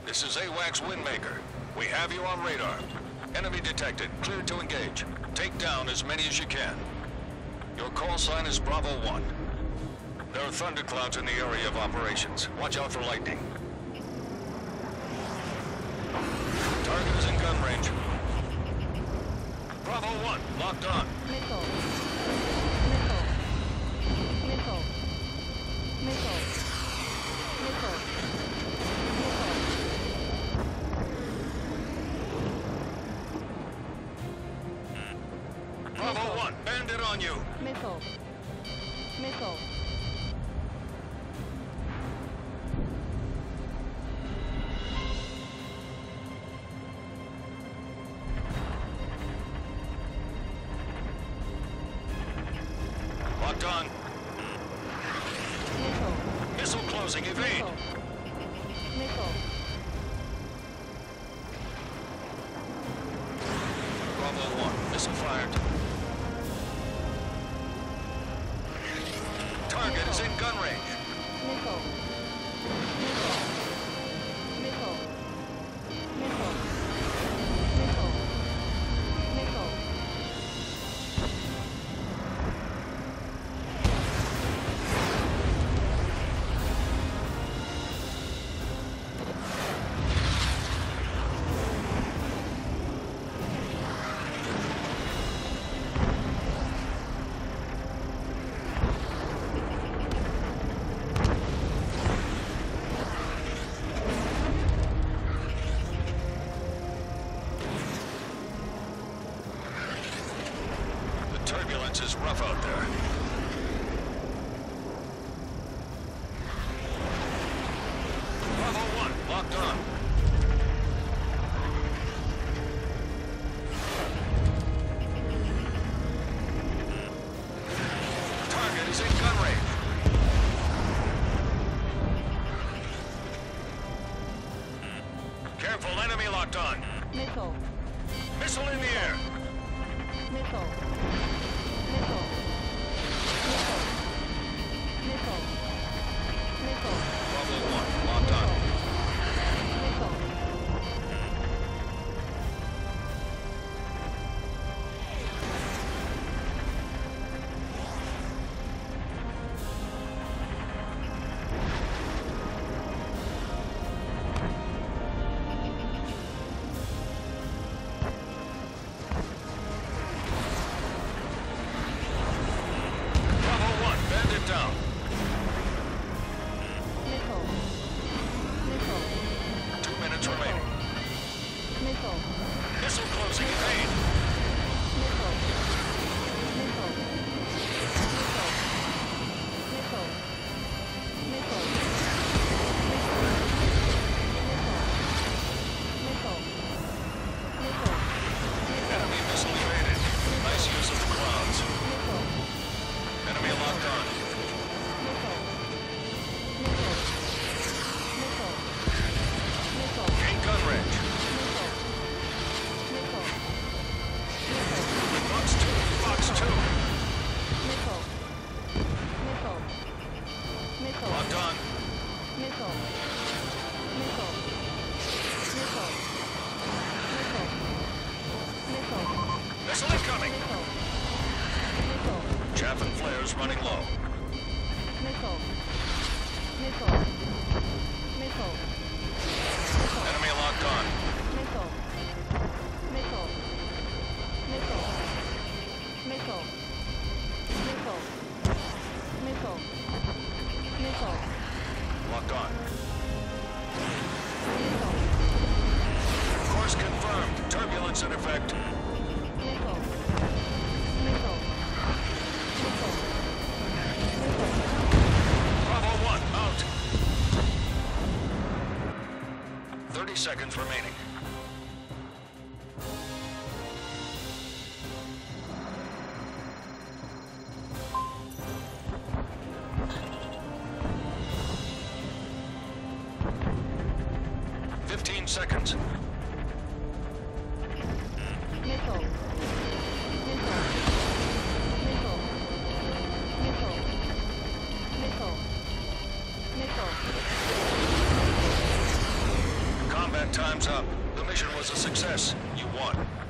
This is AWACS Windmaker. We have you on radar. Enemy detected. Clear to engage. Take down as many as you can. Your call sign is Bravo 1. There are thunderclouds in the area of operations. Watch out for lightning. Target is in gun range. Bravo 1, locked on. Missile. Missile. Missile. Missile. Bravo 1, bandit on you. Missile. Missile. Locked on. Missile. Missile closing, evade. Missile. Bravo 1, missile fired. Target is in gun range. Missile. Missile. Missile. Missile. Missile. Missile. Turbulence is rough out there. Bravo 1, locked on. Target is in gun range. Careful, enemy locked on. Missile. Missile in the air. Missile. Missile. Missile. Missile. Missile. Bravo 1, locked on. Missile. Bravo 1, bandit down. Missile. Missile. 2 minutes remaining. Missile. Missile closing, evade. Missile. Missile. Missile. Missile. Missile. Missile. Missile. Enemy missile evaded. Nice use of the clouds. Missile. Enemy locked on. Missile. Missile. Missile. Missile. Gain gun range. Missile. Missile. Missile. Box 2, Box 2. Missile. Missile. Missile. Locked on. Missile. Missile. Missile. Missile. Missile. Missile incoming. Missile. Missile. Chaff and flares running low. Missile. Missile. Missile. Missile. Enemy locked on. Missile. Missile. Missile. Missile. Missile. Missile. Missile. Locked on. Missile. Course confirmed. Turbulence in effect. Missile. Missile. Missile. Missile. Bravo 1, out. 30 seconds remaining. Seconds. Missile. Missile. Missile. Missile. Missile. Missile. Time's up. The mission was a success. You won.